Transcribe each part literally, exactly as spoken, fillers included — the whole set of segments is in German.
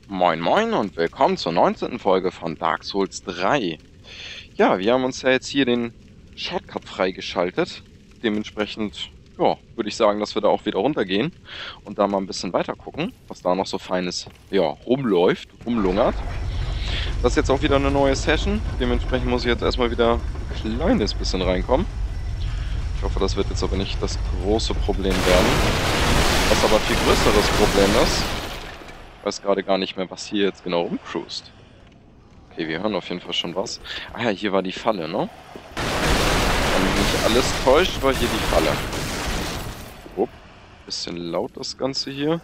Moin Moin und willkommen zur neunzehnten Folge von Dark Souls drei. Ja, wir haben uns ja jetzt hier den Shortcut freigeschaltet. Dementsprechend, ja, würde ich sagen, dass wir da auch wieder runtergehen und da mal ein bisschen weiter gucken, was da noch so Feines, ja, rumläuft, rumlungert. Das ist jetzt auch wieder eine neue Session. Dementsprechend muss ich jetzt erstmal wieder ein kleines bisschen reinkommen. Ich hoffe, das wird jetzt aber nicht das große Problem werden. Was aber viel größeres Problem ist, ich weiß gerade gar nicht mehr, was hier jetzt genau rumcruist. Okay, wir hören auf jeden Fall schon was. Ah ja, hier war die Falle, ne? Wenn mich nicht alles täuscht, war hier die Falle. Oh, bisschen laut das Ganze hier.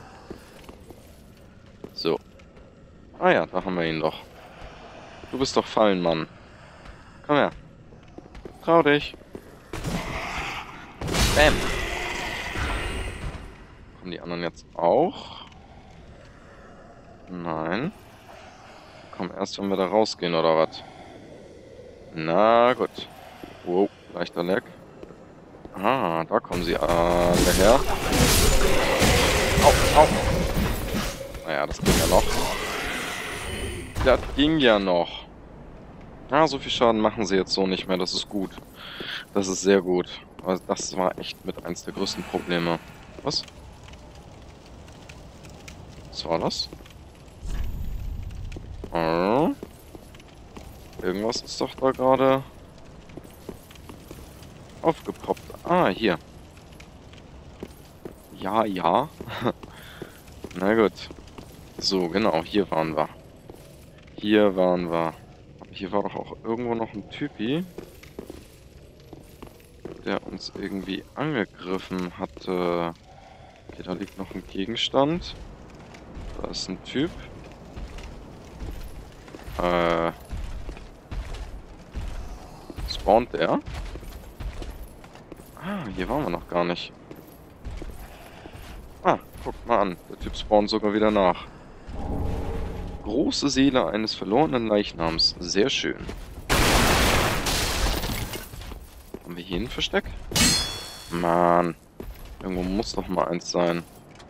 So. Ah ja, da haben wir ihn doch. Du bist doch Fallenmann. Komm her. Trau dich. Bam. Kommen die anderen jetzt auch? Nein. Komm erst, wenn wir da rausgehen, oder was? Na gut. Wow, leichter Lag. Ah, da kommen sie alle her. Au, au. Naja, das ging ja noch. Das ging ja noch. Ah, so viel Schaden machen sie jetzt so nicht mehr. Das ist gut. Das ist sehr gut. Also das war echt mit eins der größten Probleme. Was? Was war das? Oh. Irgendwas ist doch da gerade aufgepoppt. Ah, hier. Ja, ja. Na gut. So, genau, hier waren wir. Hier waren wir. Aber hier war doch auch irgendwo noch ein Typi, der uns irgendwie angegriffen hatte. Okay, da liegt noch ein Gegenstand. Da ist ein Typ. Äh. Spawnt der? Ah, hier waren wir noch gar nicht. Ah, guckt mal an. Der Typ spawnt sogar wieder nach. Große Seele eines verlorenen Leichnams. Sehr schön. Haben wir hier ein Versteck? Mann. Irgendwo muss doch mal eins sein.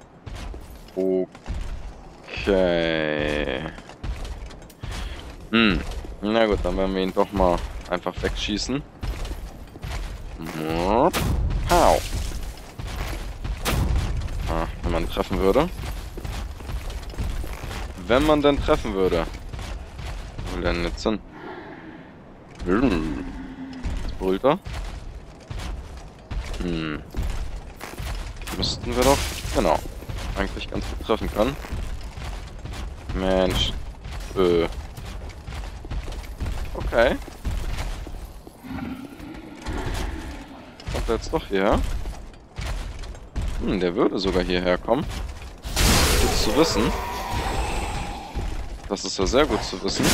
Okay. Hm. Na gut, dann werden wir ihn doch mal einfach wegschießen. Pow. Ah, wenn man treffen würde. Wenn man denn treffen würde. Wo will der denn jetzt hin? Jetzt brüllt er. Hm. Müssten wir doch, genau, eigentlich ganz gut treffen können. Mensch. Äh. Okay. Kommt er jetzt doch hierher? Hm, der würde sogar hierher kommen. Gut zu wissen. Das ist ja sehr gut zu wissen.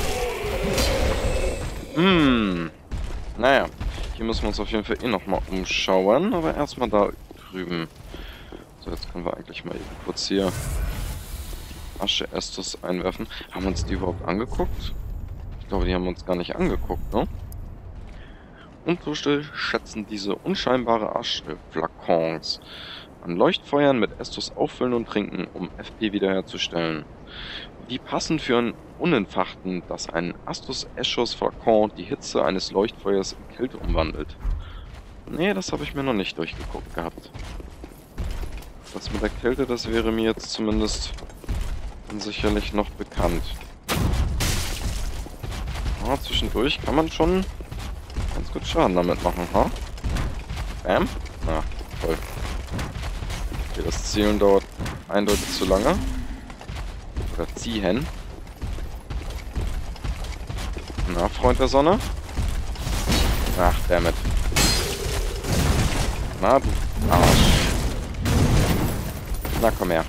Hm. Naja. Hier müssen wir uns auf jeden Fall eh nochmal umschauen. Aber erstmal da drüben. So, jetzt können wir eigentlich mal eben kurz hier Asche Estus einwerfen. Haben wir uns die überhaupt angeguckt? Ich glaube, die haben wir uns gar nicht angeguckt, ne? Untote schätzen diese unscheinbare Ascheflakons an Leuchtfeuern mit Estus auffüllen und trinken, um F P wiederherzustellen. Wie passend für einen Unentfachten, dass ein Astus Eschos Flakon die Hitze eines Leuchtfeuers in Kälte umwandelt. Nee, das habe ich mir noch nicht durchgeguckt gehabt. Das mit der Kälte, das wäre mir jetzt zumindest sicherlich noch bekannt. Ah, zwischendurch kann man schon ganz gut Schaden damit machen, ha? Bam? Ah, toll. Okay, das Zielen dauert eindeutig zu lange. Oder ziehen. Na, Freund der Sonne? Ach, dammit. Na, du Arsch. Na, komm her.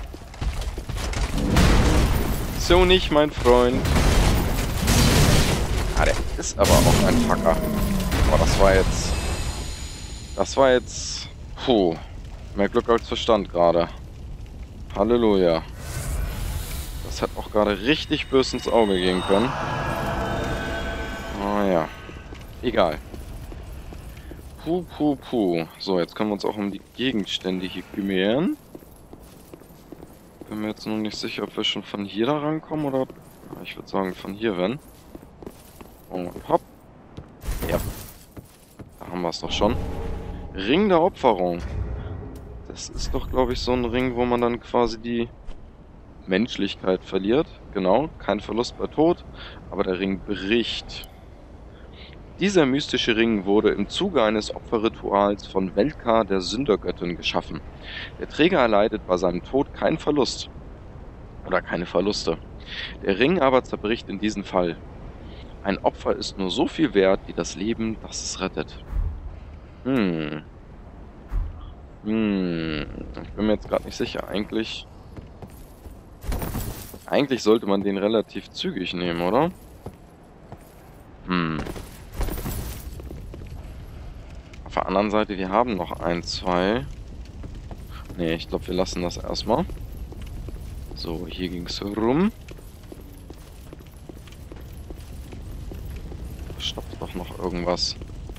So nicht, mein Freund. Ah, der ist aber auch ein Facker. Aber das war jetzt... Das war jetzt... Puh. Mehr Glück als Verstand gerade. Halleluja. Das hat auch gerade richtig böse ins Auge gehen können. Ah ja. Egal. Puh, puh, puh. So, jetzt können wir uns auch um die Gegenstände hier kümmern. Bin mir jetzt nur nicht sicher, ob wir schon von hier da rankommen oder... Ich würde sagen, von hier, wenn. Und hopp. Ja. Da haben wir es doch schon. Ring der Opferung. Das ist doch, glaube ich, so ein Ring, wo man dann quasi die Menschlichkeit verliert. Genau, kein Verlust bei Tod, aber der Ring bricht. Dieser mystische Ring wurde im Zuge eines Opferrituals von Velka, der Sündergöttin, geschaffen. Der Träger erleidet bei seinem Tod keinen Verlust. Oder keine Verluste. Der Ring aber zerbricht in diesem Fall. Ein Opfer ist nur so viel wert, wie das Leben, das es rettet. Hm. Hm. Ich bin mir jetzt gerade nicht sicher. Eigentlich... Eigentlich sollte man den relativ zügig nehmen, oder? Hm. Auf der anderen Seite, wir haben noch ein, zwei. Ne, ich glaube, wir lassen das erstmal. So, hier ging es rum. Da stoppt doch noch irgendwas.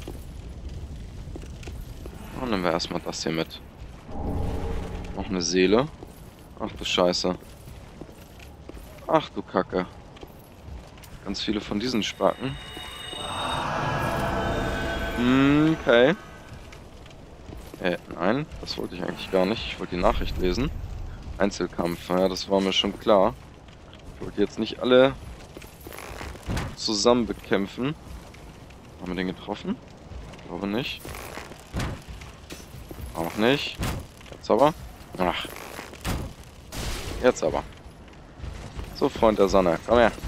Dann nehmen wir erstmal das hier mit. Noch eine Seele. Ach du Scheiße. Ach du Kacke. Ganz viele von diesen Spacken. Okay. Äh, nein, das wollte ich eigentlich gar nicht. Ich wollte die Nachricht lesen. Einzelkampf, ja, das war mir schon klar. Ich wollte jetzt nicht alle zusammen bekämpfen. Haben wir den getroffen? Ich glaube nicht. Auch nicht. Jetzt aber. Ach. Jetzt aber. So, Freund der Sonne, komm her.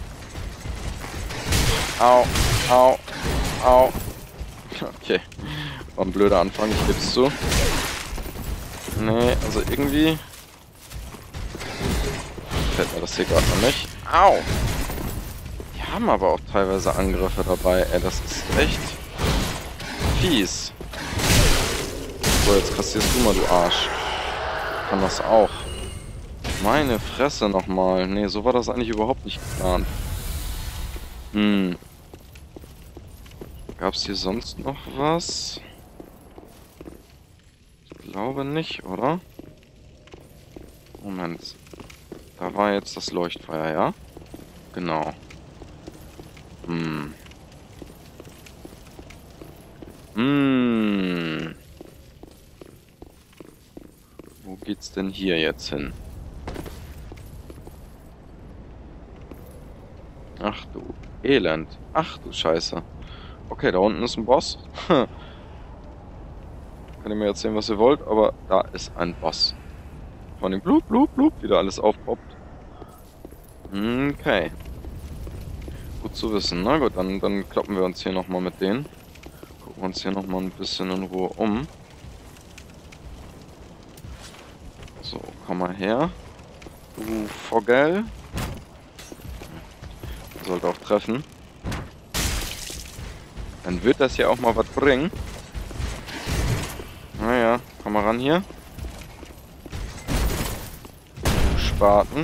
Au, au, au. Okay. War ein blöder Anfang, ich geb's zu. Nee, also irgendwie... Fällt mir das hier gerade noch nicht. Au! Die haben aber auch teilweise Angriffe dabei, ey, das ist echt fies. So, jetzt kassierst du mal, du Arsch. Ich kann das auch. Meine Fresse nochmal. Nee, so war das eigentlich überhaupt nicht geplant. Hm. Gab's hier sonst noch was? Ich glaube nicht, oder? Moment. Da war jetzt das Leuchtfeuer, ja? Genau. Hm. Hm. Wo geht's denn hier jetzt hin? Ach du Elend. Ach du Scheiße. Okay, da unten ist ein Boss. Könnt ihr mir erzählen, was ihr wollt, aber da ist ein Boss. Von dem Blub, Blub, Blub wieder alles aufpoppt. Okay. Gut zu wissen. Na gut, dann, dann kloppen wir uns hier nochmal mit denen. Gucken uns hier nochmal ein bisschen in Ruhe um. So, komm mal her. Du Vogel. Sollte auch treffen. Dann wird das ja auch mal was bringen. Naja, komm mal ran hier. Spaten.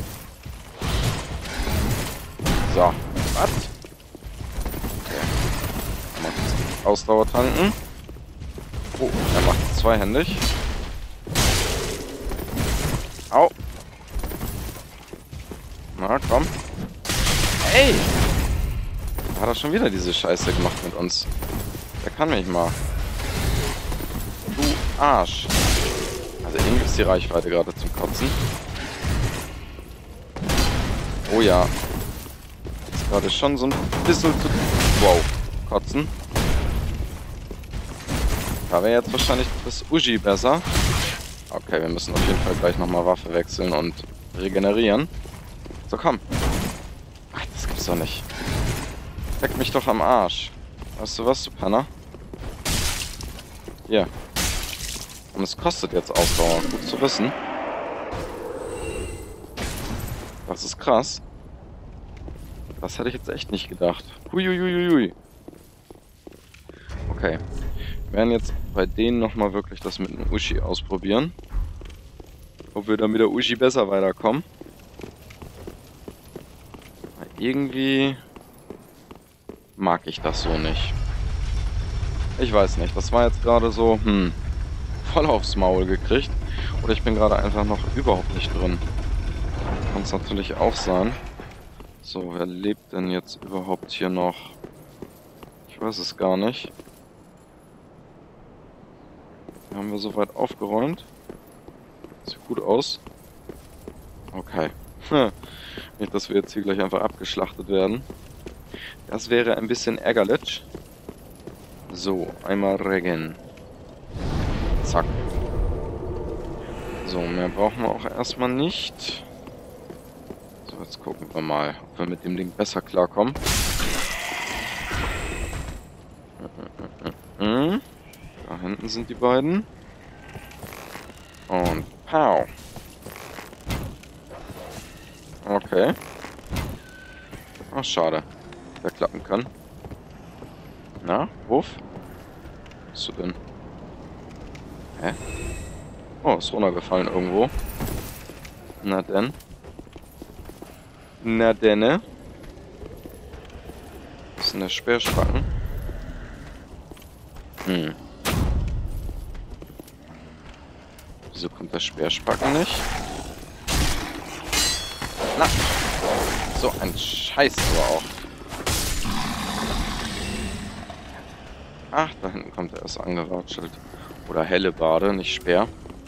So, was? Okay. Macht Ausdauer tanken. Oh, er macht es zweihändig. Au. Na, komm. Ey! Da hat er schon wieder diese Scheiße gemacht mit uns. Der kann mich mal. Du Arsch. Also irgendwie ist die Reichweite gerade zum Kotzen. Oh ja. Ist gerade schon so ein bisschen zu... Wow. Kotzen. Da wäre jetzt wahrscheinlich das Uji besser. Okay, wir müssen auf jeden Fall gleich nochmal Waffe wechseln und regenerieren. So, komm. Ach, das gibt's doch nicht. Leck mich doch am Arsch. Weißt du was, du Penner? Hier. Und es kostet jetzt Ausdauer. Gut zu wissen. Das ist krass. Das hätte ich jetzt echt nicht gedacht. Huiuiuiui. Okay. Wir werden jetzt bei denen nochmal wirklich das mit einem Ushi ausprobieren. Ob wir dann mit der Ushi besser weiterkommen. Weil irgendwie mag ich das so nicht. Ich weiß nicht. Das war jetzt gerade so, hm, voll aufs Maul gekriegt. Oder ich bin gerade einfach noch überhaupt nicht drin. kann es natürlich auch sein. So, wer lebt denn jetzt überhaupt hier noch? Ich weiß es gar nicht. Haben wir soweit aufgeräumt? Sieht gut aus. Okay. Nicht, dass wir jetzt hier gleich einfach abgeschlachtet werden. Das wäre ein bisschen ärgerlich. So, einmal regen. Zack. So, mehr brauchen wir auch erstmal nicht. So, jetzt gucken wir mal, ob wir mit dem Ding besser klarkommen. Da hinten sind die beiden. Und pow. Okay. Ach, schade. Der klappen kann. Na, Wurf? Was bist du denn? Hä? Oh, ist runtergefallen irgendwo. Na denn. Na denne. Was ist denn der Speerspacken? Hm. Wieso kommt der Speerspacken nicht? Na. So ein Scheiß aber auch. Ach, da hinten kommt er erst angewatschelt. Oder Hellebade, nicht Speer.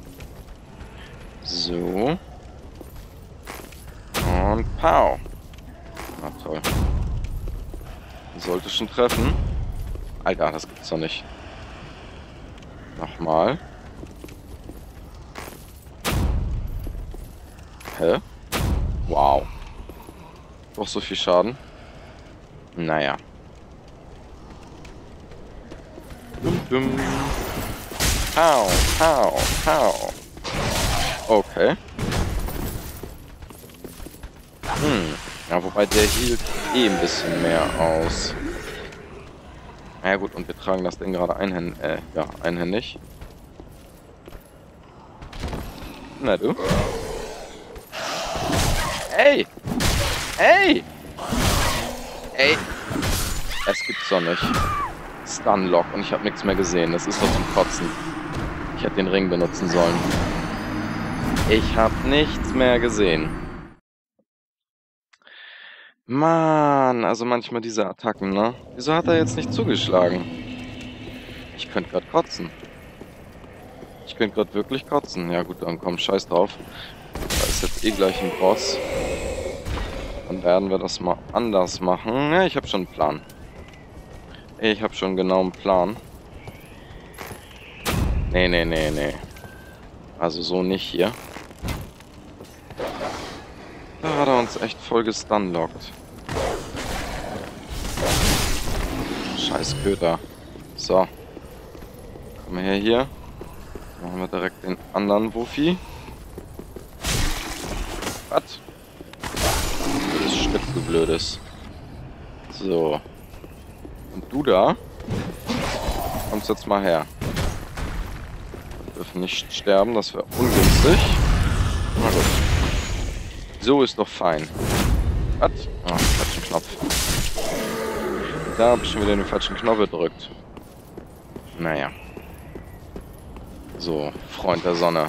So. Und pow. Na toll. Sollte schon treffen. Alter, das gibt's doch nicht. Nochmal. Hä? Wow. Doch so viel Schaden. Naja. Dum, dum. Pow, pow, pow. Okay. Hm. Ja, wobei der hielt eh ein bisschen mehr aus. Na ja, gut, und wir tragen das Ding gerade einhändig. Äh, ja, einhändig. Na du. Ey! Ey! Ey! Es gibt's doch nicht. Stunlock und ich habe nichts mehr gesehen. Das ist doch zum Kotzen. Ich hätte den Ring benutzen sollen. Ich habe nichts mehr gesehen. Mann, also manchmal diese Attacken, ne? Wieso hat er jetzt nicht zugeschlagen? Ich könnte gerade kotzen. Ich könnte gerade wirklich kotzen. Ja gut, dann komm, scheiß drauf. Da ist jetzt eh gleich ein Boss. Dann werden wir das mal anders machen. Ja, ich habe schon einen Plan. Ich habe schon genau einen Plan. Nee, nee, nee, nee. Also so nicht hier. Da hat er uns echt voll gestunlockt. Scheiß Köter. So. Komm her hier. Machen wir direkt den anderen Wuffi. Was? Das Stift, du Blödes. So. Und du da? Kommst jetzt mal her. Wir dürfen nicht sterben, das wäre ungünstig. Na gut. So ist doch fein. Was? Ah, falschen Knopf. Da habe ich schon wieder den falschen Knopf gedrückt. Naja. So, Freund der Sonne.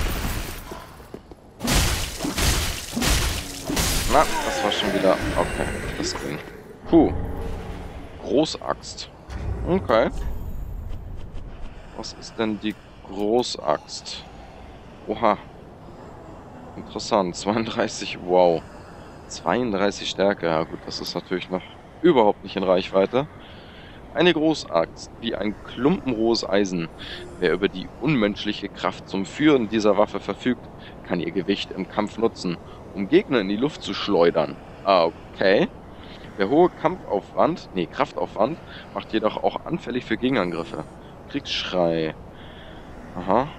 Na, das war schon wieder... Okay, das ging. Puh. Großaxt. Okay. Was ist denn die Großaxt? Oha. Interessant. zweiunddreißig, wow. zweiunddreißig Stärke. Ja gut, das ist natürlich noch überhaupt nicht in Reichweite. Eine Großaxt, wie ein klumpenrohes Eisen. Wer über die unmenschliche Kraft zum Führen dieser Waffe verfügt, kann ihr Gewicht im Kampf nutzen, um Gegner in die Luft zu schleudern. Ah, okay. Der hohe Kampfaufwand, nee, Kraftaufwand, macht jedoch auch anfällig für Gegenangriffe. Kriegsschrei. Aha.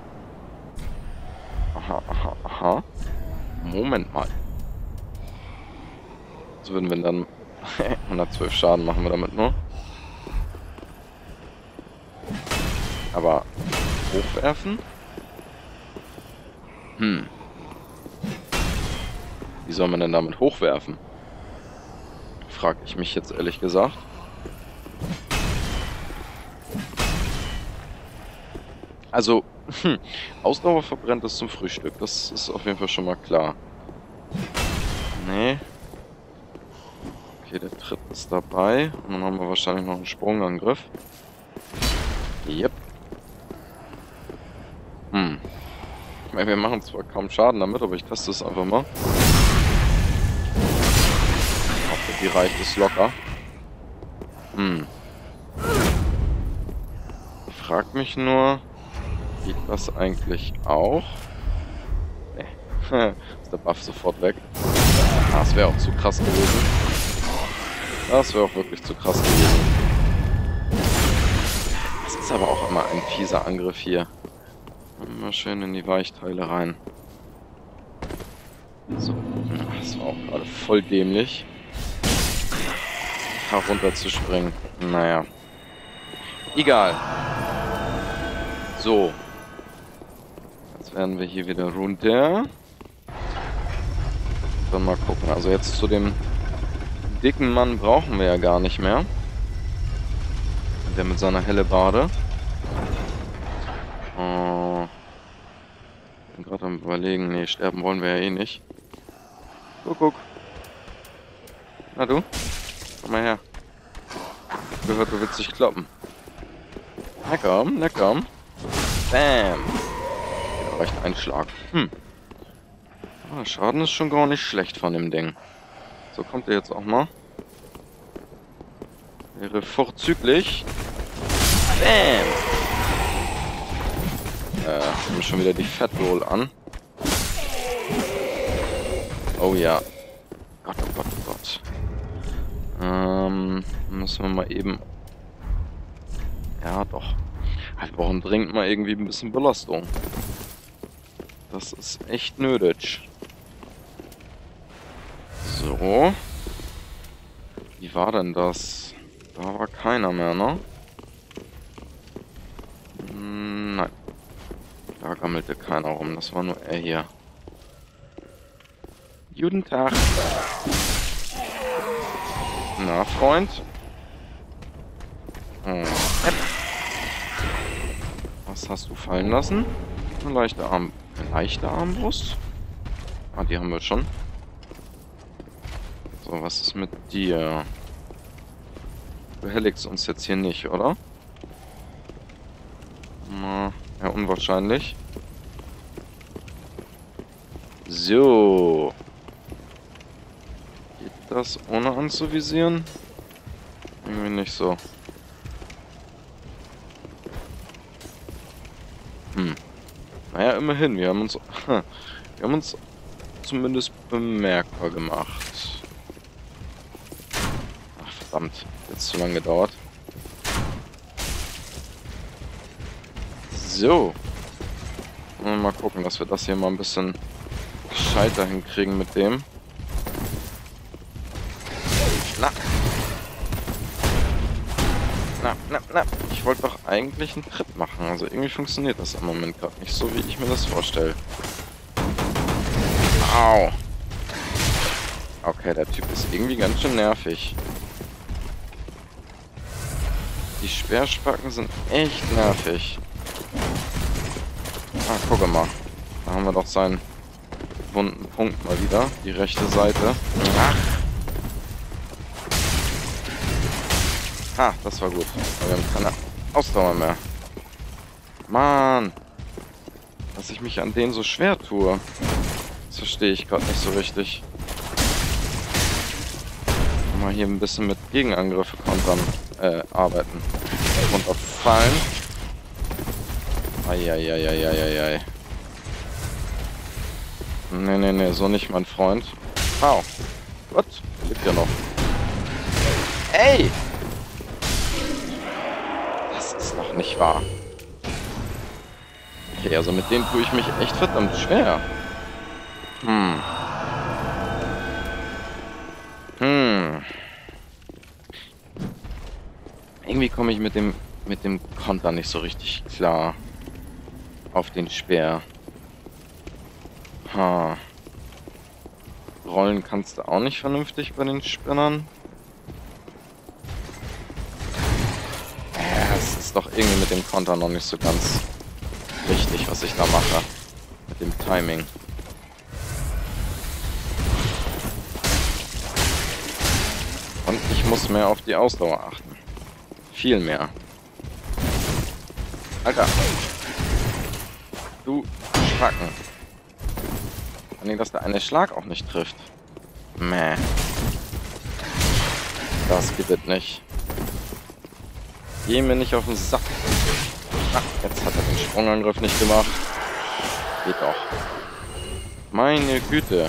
Aha, aha, aha. Moment mal. So würden wir dann hundertzwölf Schaden machen wir damit nur. Aber hochwerfen? Hm. Wie soll man denn damit hochwerfen? Frag ich mich jetzt ehrlich gesagt. Also, hm, Ausdauer verbrennt es zum Frühstück. Das ist auf jeden Fall schon mal klar. Nee. Okay, der Tritt ist dabei. Und dann haben wir wahrscheinlich noch einen Sprungangriff. Yep. Hm. Ich meine, wir machen zwar kaum Schaden damit, aber ich teste es einfach mal. Für die reicht es locker. Hm. Ich frag mich nur, geht das eigentlich auch? Nee. Ist der Buff sofort weg. Ah, das wäre auch zu krass gewesen. Das wäre auch wirklich zu krass gewesen. Das ist aber auch immer ein fieser Angriff hier. Immer schön in die Weichteile rein. So. Das war auch gerade voll dämlich. Herunter zu springen. Naja. Egal. So. Jetzt werden wir hier wieder runter. Dann mal gucken. Also jetzt zu dem dicken Mann brauchen wir ja gar nicht mehr. Der mit seiner Hellebarde. Oh. Bin gerade am Überlegen. Nee, sterben wollen wir ja eh nicht. Guck, guck. Na du? Komm mal her. Ich gehört, du willst dich kloppen. Na komm, na komm. Bam. Ja, reicht ein Schlag. Hm. Ah, Schaden ist schon gar nicht schlecht von dem Ding. So, kommt er jetzt auch mal. Wäre vorzüglich. Bam. Äh, haben schon wieder die Fat Roll an. Oh ja. Gott, oh Gott, oh Gott. Ähm, müssen wir mal eben... Ja, doch. Wir brauchen dringend mal irgendwie ein bisschen Belastung. Das ist echt nötig. So. Wie war denn das? Da war keiner mehr, ne? Nein. Da gammelte keiner rum. Das war nur er hier. Guten Tag. Na, Freund? Hm. Was hast du fallen lassen? Eine leichte Arm... Eine leichte Armbrust? Ah, die haben wir schon. So, was ist mit dir? Du behelligst uns jetzt hier nicht, oder? Na, ja, unwahrscheinlich. So. Geht das ohne anzuvisieren? Irgendwie nicht so. Hm. Naja, immerhin. Wir haben uns... Wir haben uns zumindest bemerkbar gemacht. Ach, verdammt. Jetzt zu lange gedauert. So. Mal gucken, dass wir das hier mal ein bisschen gescheiter hinkriegen mit dem. Na. Na, na, na. Ich wollte doch eigentlich einen Tritt machen. Also irgendwie funktioniert das im Moment gerade nicht so, wie ich mir das vorstelle. Au. Okay, der Typ ist irgendwie ganz schön nervig. Die Speerspacken sind echt nervig. Ah, guck mal. Da haben wir doch seinen wunden Punkt mal wieder. Die rechte Seite. Ach. Ha, das war gut. Aber wir haben keine Ausdauer mehr. Mann. Dass ich mich an denen so schwer tue. Das verstehe ich gerade nicht so richtig. Mal hier ein bisschen mit Gegenangriffe kontern, äh, arbeiten. Runterfallen. Eieieiei. Nee, nee, nee, so nicht, mein Freund. Au. Gott, der lebt ja noch. Ey! Das ist noch nicht wahr. Okay, also mit denen tue ich mich echt verdammt schwer. Hm. Hm. Irgendwie komme ich mit dem mit dem Konter nicht so richtig klar. Auf den Speer. Ha. Rollen kannst du auch nicht vernünftig bei den Spinnern. Ja, es ist doch irgendwie mit dem Konter noch nicht so ganz richtig, was ich da mache. Mit dem Timing. Und ich muss mehr auf die Ausdauer achten. Viel mehr. Alter. Du Schracken. Vor allem, dass der eine Schlag auch nicht trifft. Mäh. Das gibt es nicht. Geh mir nicht auf den Sack. Ach, jetzt hat er den Sprungangriff nicht gemacht. Geht doch. Meine Güte.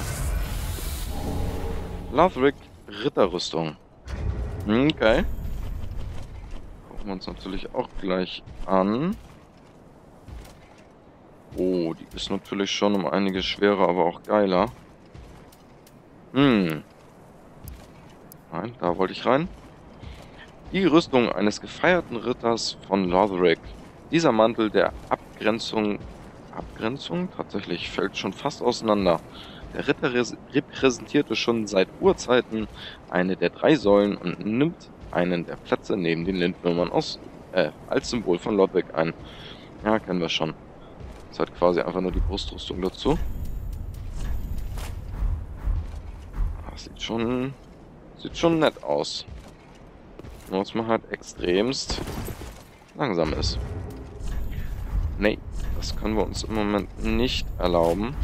Lothric Ritterrüstung. Okay. Gucken wir uns natürlich auch gleich an. Oh, die ist natürlich schon um einiges schwerer, aber auch geiler. Hm. Nein, da wollte ich rein. Die Rüstung eines gefeierten Ritters von Lothric. Dieser Mantel der Abgrenzung... Abgrenzung? Tatsächlich, fällt schon fast auseinander. Der Ritter repräsentierte schon seit Urzeiten eine der drei Säulen und nimmt einen der Plätze neben den Lindwürmern aus, äh, als Symbol von Lothric ein. Ja, kennen wir schon. Das hat quasi einfach nur die Brustrüstung dazu. Das sieht schon, sieht schon nett aus. Nur dass man halt extremst langsam ist. Nee, das können wir uns im Moment nicht erlauben.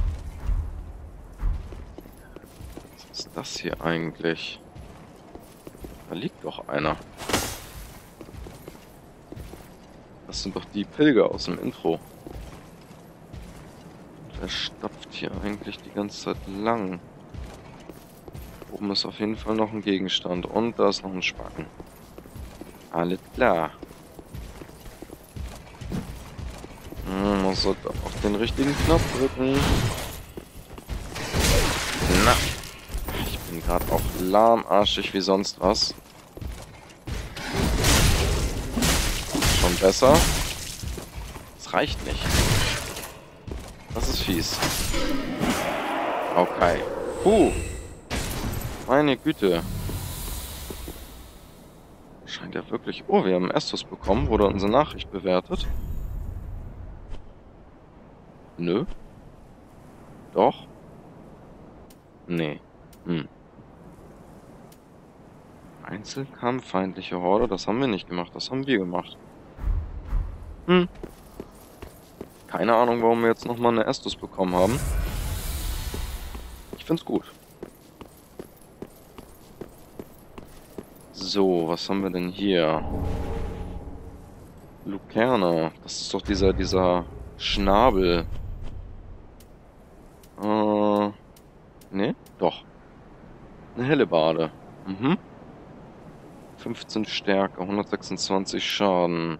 Was ist das hier eigentlich? Da liegt doch einer. Das sind doch die Pilger aus dem Intro. Der stapft hier eigentlich die ganze Zeit lang. Oben ist auf jeden Fall noch ein Gegenstand. Und da ist noch ein Spacken. Alles klar. Hm, muss auf den richtigen Knopf drücken. Na. Ich bin gerade auch lahmarschig wie sonst was. Schon besser. Es reicht nicht. Das ist fies. Okay. Puh. Meine Güte. Scheint ja wirklich... Oh, wir haben Estus bekommen. Wurde unsere Nachricht bewertet? Nö. Doch. Nee. Hm. Einzelkampf, feindliche Horde. Das haben wir nicht gemacht. Das haben wir gemacht. Hm. Keine Ahnung, warum wir jetzt nochmal eine Estus bekommen haben. Ich find's gut. So, was haben wir denn hier? Lucerne. Das ist doch dieser, dieser Schnabel. Äh, ne? Doch. Eine Hellebarde. Mhm. fünfzehn Stärke, hundertsechsundzwanzig Schaden.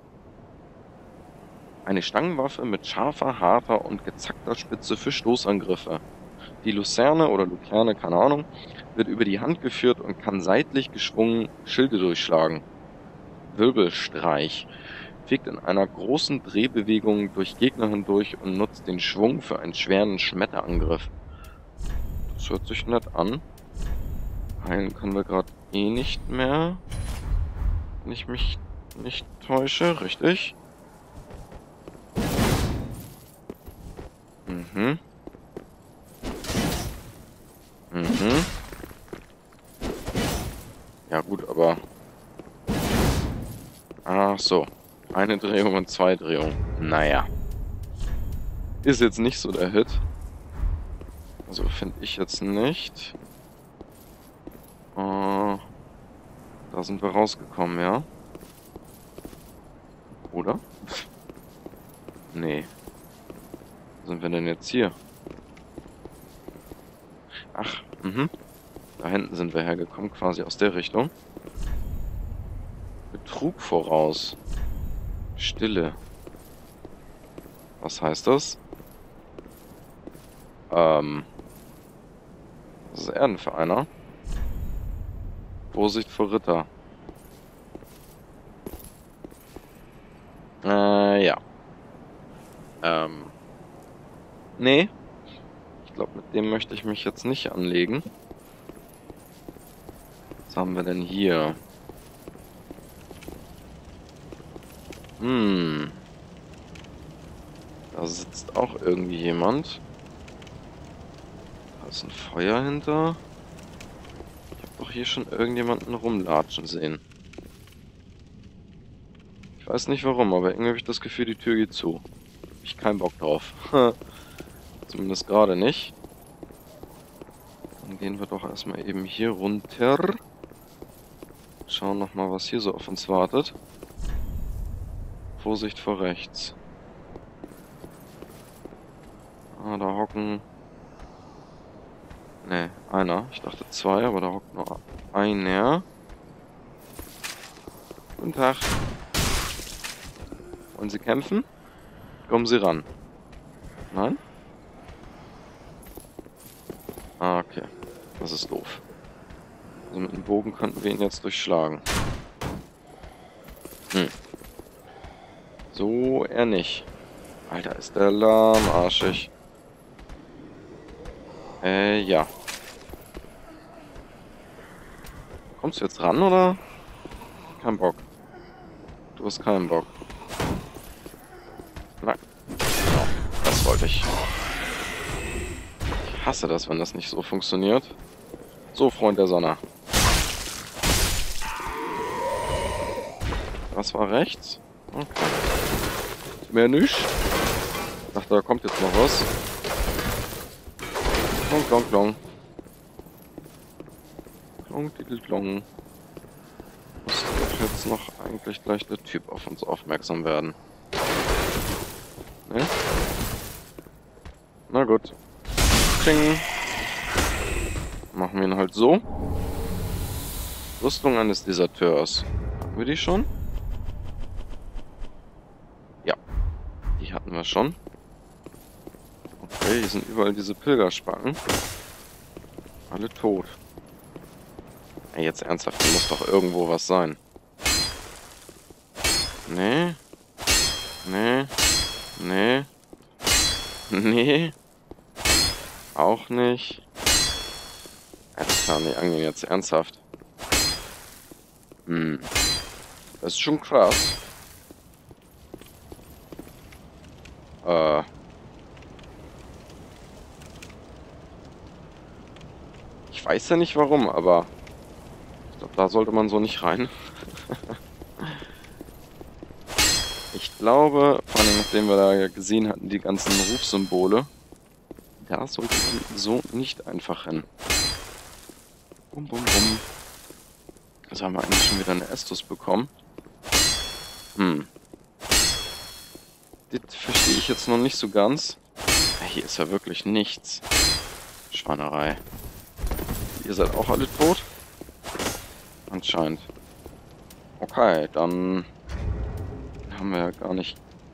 Eine Stangenwaffe mit scharfer, harter und gezackter Spitze für Stoßangriffe. Die Lucerne oder Lucerne, keine Ahnung, wird über die Hand geführt und kann seitlich geschwungen Schilde durchschlagen. Wirbelstreich. Fegt in einer großen Drehbewegung durch Gegner hindurch und nutzt den Schwung für einen schweren Schmetterangriff. Das hört sich nett an. Heilen können wir gerade eh nicht mehr. Wenn ich mich nicht täusche, richtig? Mhm. Mhm. Ja gut, aber... Ach so. Eine Drehung und zwei Drehungen. Naja. Ist jetzt nicht so der Hit. Also finde ich jetzt nicht. Uh, da sind wir rausgekommen, ja? Oder? Nee. Wo sind wir denn jetzt hier? Ach, mhm. Da hinten sind wir hergekommen, quasi aus der Richtung. Betrug voraus. Stille. Was heißt das? Ähm. Das ist Erdenvereiner. Vorsicht vor Ritter. Äh, ja. Ähm. Nee. Ich glaube, mit dem möchte ich mich jetzt nicht anlegen. Was haben wir denn hier? Hm. Da sitzt auch irgendwie jemand. Da ist ein Feuer hinter. Ich habe doch doch hier schon irgendjemanden rumlatschen sehen. Ich weiß nicht warum, aber irgendwie habe ich das Gefühl, die Tür geht zu. Hab ich keinen Bock drauf. Zumindest gerade nicht. Dann gehen wir doch erstmal eben hier runter. Schauen nochmal, was hier so auf uns wartet. Vorsicht vor rechts. Ah, da hocken... Ne, einer. Ich dachte zwei, aber da hockt nur einer. Guten Tag. Wollen Sie kämpfen? Kommen Sie ran. Nein? Ah, okay. Das ist doof. Also mit dem Bogen könnten wir ihn jetzt durchschlagen. Hm. So eher nicht. Alter, ist der lahmarschig. Äh, ja. Kommst du jetzt ran, oder? Kein Bock. Du hast keinen Bock. Nein. Genau, das wollte ich. Ich hasse das, wenn das nicht so funktioniert. So, Freund der Sonne. Das war rechts? Okay. Mehr nicht. Ich dachte, da kommt jetzt noch was. Klong, klong, klong. Klong, titel, klong. Muss doch jetzt noch eigentlich gleich der Typ auf uns aufmerksam werden. Ne? Na gut. Kling. Machen wir ihn halt so. Rüstung eines Deserteurs. Hatten wir die schon? Ja. Die hatten wir schon. Okay, hier sind überall diese Pilgerspacken. Alle tot. Ey, jetzt ernsthaft, hier muss doch irgendwo was sein. Nee. Nee. Nee. Nee. Auch nicht. Das kann nicht angehen, jetzt ernsthaft. Hm. Das ist schon krass. Äh. Ich weiß ja nicht warum, aber ich glaube, da sollte man so nicht rein. Ich glaube, vor allem nachdem wir da ja gesehen hatten, die ganzen Rufsymbole, da sollte man so nicht einfach hin. Bum, bum, bum. Also haben wir eigentlich schon wieder eine Estus bekommen. Hm. Das verstehe ich jetzt noch nicht so ganz. Ja, hier ist ja wirklich nichts. Schweinerei. Ihr seid auch alle tot? Anscheinend. Okay, dann haben wir ja gar nicht...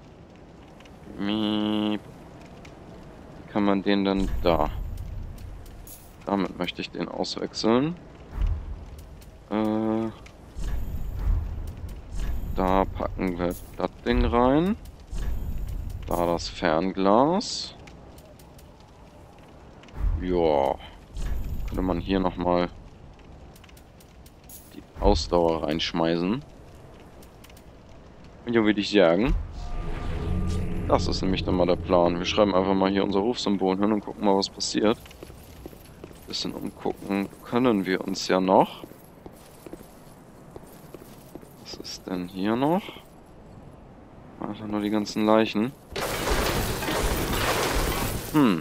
Wie kann man den dann da? Damit möchte ich den auswechseln. Äh, da packen wir das Ding rein. Da das Fernglas. Ja. Könnte man hier nochmal die Ausdauer reinschmeißen. Ja, würde ich sagen. Das ist nämlich dann mal der Plan. Wir schreiben einfach mal hier unser Rufsymbol hin und gucken mal, was passiert. Bisschen umgucken können wir uns ja noch. Was ist denn hier noch? Einfach nur die ganzen Leichen. Hm.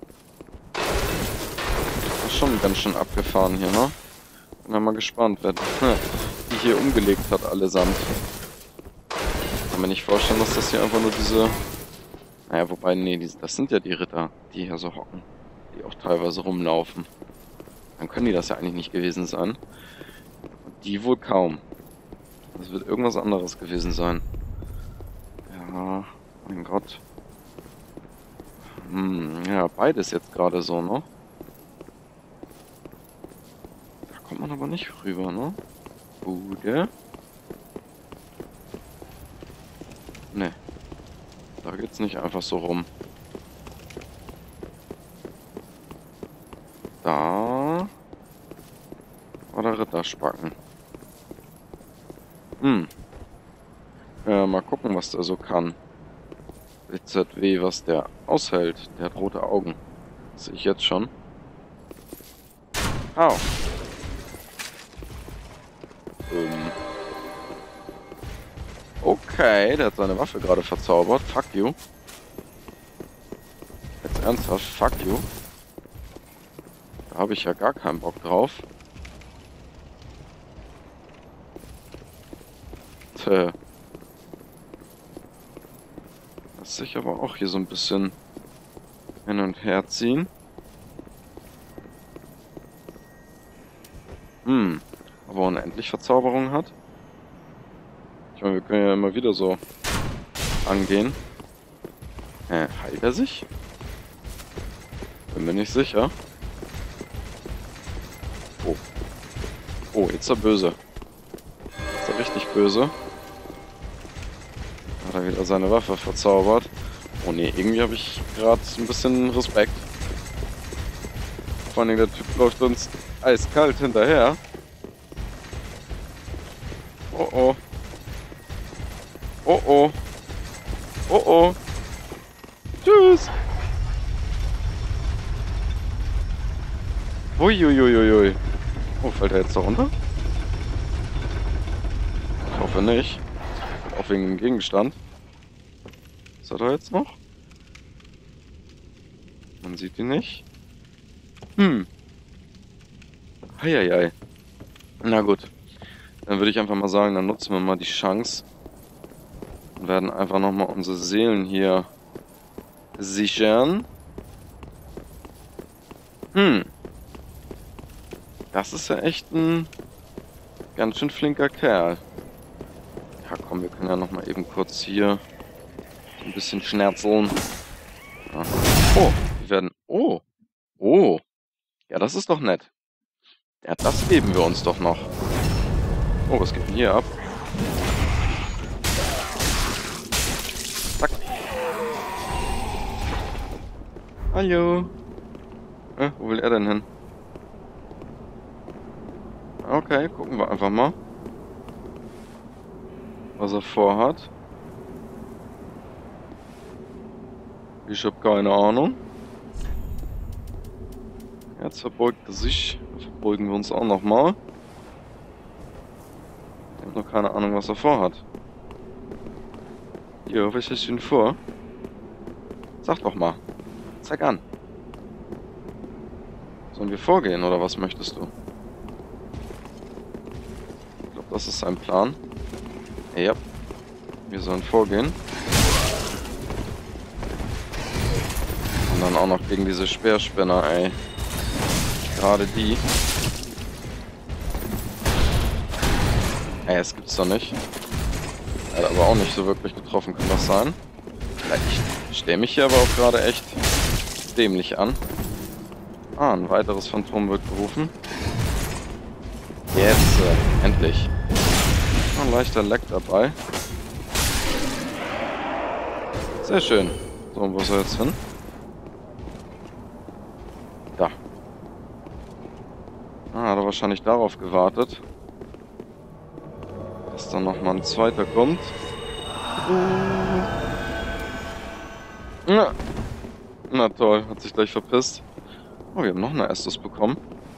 Das ist schon ganz schön abgefahren hier, ne? Bin ja mal gespannt, wer die hier umgelegt hat allesamt. Ich kann mir nicht vorstellen, dass das hier einfach nur diese... Naja, wobei, nee, die, das sind ja die Ritter, die hier so hocken. Die auch teilweise rumlaufen. Dann können die das ja eigentlich nicht gewesen sein. Und die wohl kaum. Das wird irgendwas anderes gewesen sein. Ja, mein Gott. Hm, ja, beides jetzt gerade so, ne? Da kommt man aber nicht rüber, ne? Bude. Ne. Da geht's nicht einfach so rum. Da war der Ritterspacken. Hm. Ja, mal gucken, was der so kann. W Z W, was der aushält. Der hat rote Augen. Das sehe ich jetzt schon. Au. Okay, der hat seine Waffe gerade verzaubert. Fuck you. Jetzt ernsthaft, fuck you. Da habe ich ja gar keinen Bock drauf. Tö. Lass sich aber auch hier so ein bisschen hin und her ziehen. Hm. Aber unendlich Verzauberung hat. Ich meine, wir können ja immer wieder so angehen. Äh, heilt er sich? Bin mir nicht sicher. Oh. Oh, jetzt ist er böse. Jetzt ist er richtig böse. Hat er wieder seine Waffe verzaubert. Oh ne, irgendwie habe ich gerade ein bisschen Respekt. Vor allem der Typ läuft uns eiskalt hinterher. Oh oh. Oh oh. Oh oh. Tschüss. Uiuiuiui. Oh, fällt er jetzt da runter? Ich hoffe nicht. Auch wegen dem Gegenstand. Was hat er jetzt noch? Man sieht ihn nicht. Hm. Heieiei. Na gut. Dann würde ich einfach mal sagen, dann nutzen wir mal die Chance. Und werden einfach nochmal unsere Seelen hier sichern. Hm. Das ist ja echt ein ganz schön flinker Kerl. Ja komm, wir können ja nochmal eben kurz hier ein bisschen schnerzeln. Ja. Oh, wir werden... Oh. Oh. Ja, das ist doch nett. Ja, das geben wir uns doch noch. Oh, was geht denn hier ab? Zack. Hallo. Äh, wo will er denn hin? Okay, gucken wir einfach mal, was er vorhat. Ich habe keine Ahnung. Jetzt verbeugt er sich. Verbeugen wir uns auch nochmal. Ich habe noch keine Ahnung, was er vorhat. Jo, was ist denn vor? Sag doch mal. Zeig an. Sollen wir vorgehen oder was möchtest du? Ich glaube, das ist sein Plan. Ja. Wir sollen vorgehen. Und dann auch noch gegen diese Speerspinner, ey. Gerade die. Ey, das gibt's doch nicht. Er hat aber auch nicht so wirklich getroffen, kann das sein? Ich stelle mich hier aber auch gerade echt dämlich an. Ah, ein weiteres Phantom wird gerufen. Jetzt, äh, endlich. Ein leichter Leck dabei. Sehr schön. So, und wo soll er jetzt hin? Da. Ah, hat er wahrscheinlich darauf gewartet, dass dann nochmal ein zweiter kommt. Ja. Na toll, hat sich gleich verpisst. Oh, wir haben noch eine Estus bekommen.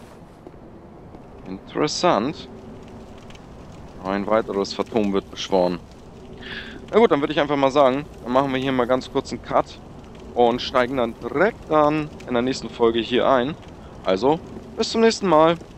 Interessant. Ein weiteres Phantom wird beschworen. Na gut, dann würde ich einfach mal sagen, dann machen wir hier mal ganz kurz einen Cut und steigen dann direkt dann in der nächsten Folge hier ein. Also, bis zum nächsten Mal.